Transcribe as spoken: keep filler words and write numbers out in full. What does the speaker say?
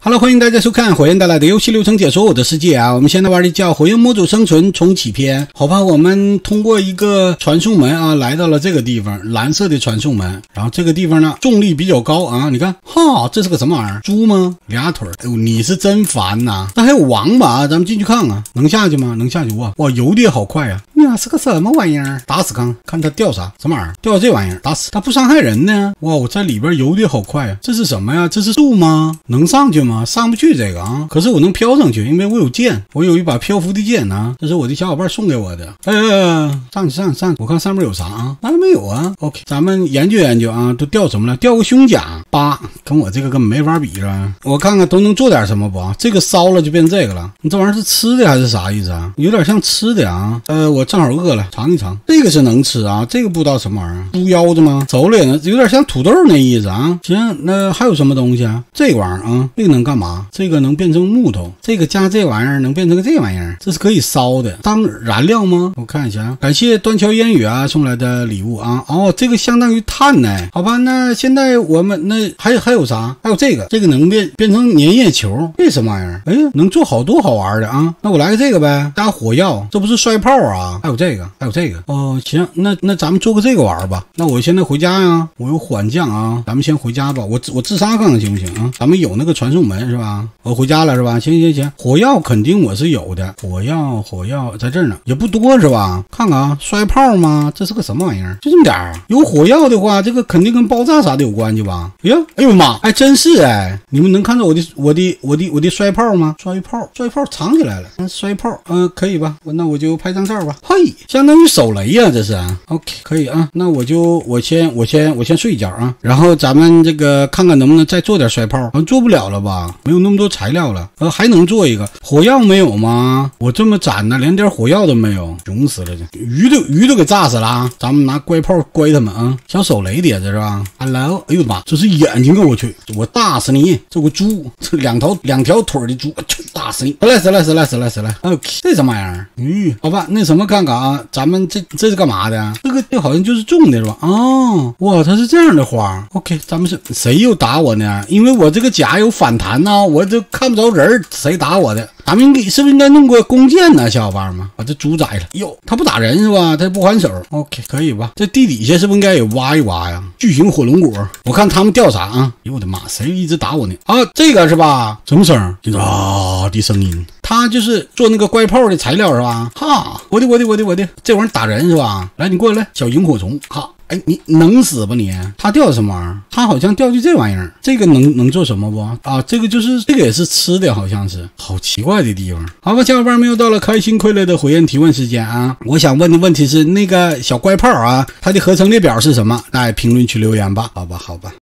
Hello， 欢迎大家收看火焰带来的游戏流程解说我的世界啊！我们现在玩的叫《火焰模组生存重启篇》。好吧，我们通过一个传送门啊，来到了这个地方，蓝色的传送门。然后这个地方呢，重力比较高啊！你看，哈，这是个什么玩意儿？猪吗？俩腿儿。哎呦，你是真烦呐、啊！那还有王八啊，咱们进去看看，能下去吗？能下去哇！哇，游的也好快啊！那是个什么玩意儿？打死康，看他掉啥？什么玩意儿？掉这玩意儿，打死他不伤害人呢？哇，我在里边游的好快啊！这是什么呀？这是树吗？能上去吗？上不去这个啊，可是我能飘上去，因为我有剑，我有一把漂浮的剑啊，这是我的小伙伴送给我的。哎，上去上去上去，我看上面有啥啊？哪没有啊 ？OK， 咱们研究研究啊，都掉什么了？掉个胸甲八，跟我这个根本没法比是吧？我看看都能做点什么不啊？这个烧了就变这个了，你这玩意儿是吃的还是啥意思啊？有点像吃的啊。呃，我正好饿了，尝一尝。这个是能吃啊，这个不知道什么玩意儿，猪腰子吗？走了也能，有点像土豆那意思啊。行，那还有什么东西啊？这个玩意儿啊，这个能干嘛？这个能变成木头，这个加这玩意儿能变成个这玩意儿，这是可以烧的，当燃料吗？我看一下，感谢端桥烟雨啊送来的礼物啊。哦，这个相当于碳呢。好吧，那现在我们那还有还有啥？还有这个，这个能变变成粘液球，这什么玩意儿？哎，能做好多好玩的啊。那我来个这个呗，加火药，这不是摔炮啊？还有这个，还有这个。哦，行，那那咱们做个这个玩吧。那我现在回家呀，我有缓降啊，咱们先回家吧。我我自杀看看行不行啊？咱们有那个传送门是吧？我回家了是吧？行行行，火药肯定我是有的，火药火药在这儿呢，也不多是吧？看看啊，摔炮吗？这是个什么玩意儿？就这么点儿。有火药的话，这个肯定跟爆炸啥的有关系吧？哎呀，哎呦妈，还真是哎！你们能看到我的我的我的我的摔炮吗？摔炮摔炮藏起来了，嗯，摔炮，嗯、呃，可以吧？那我就拍张照吧。嘿，相当于手雷呀、啊，这是啊。OK， 可以啊。那我就我先我先我先睡一觉啊，然后咱们这个看看能不能再做点摔炮，好像做不了了吧？没有那么多材料了。呃，还能做一个火药没有吗？我这么攒呢，连点火药都没有，穷死了这鱼都鱼都给炸死了啊！咱们拿乖炮乖他们啊，小手雷碟子是吧 ？Hello， 哎呦妈，这是眼睛啊！我去，我大死你！这个猪，这两条两条腿的猪，我去打死你！死来死来死来死来死来 ！OK， 这什么玩意儿？嗯，好吧，那什么看看啊，咱们这这是干嘛的？这个这好像就是种的是吧？哦，哇，它是这样的花。OK， 咱们是谁又打我呢？因为我这个甲有反弹呢、啊，我这看不着人，谁打我的？咱们应该是不是应该弄个弓箭呢，小伙伴们？把这猪宰了。哟，他不打人是吧？他不还手。OK， 可以吧？这地底下是不是应该也挖一挖呀？巨型火龙果，我看他们掉啥啊？哟我的妈，谁一直打我呢？啊，这个是吧？什么声？啊的声音。他就是做那个怪炮的材料是吧？哈，我的我的我的我的，这玩意儿打人是吧？来，你过来，小萤火虫，哈。哎，你能死吧你？他掉什么玩意儿？他好像掉的这玩意儿，这个能能做什么不？啊，这个就是这个也是吃的，好像是，好奇怪的地方。好吧，小伙伴们又到了开心快乐的火焰提问时间啊！我想问的问题是那个小怪炮啊，它的合成列表是什么？在评论区留言吧。好吧，好吧。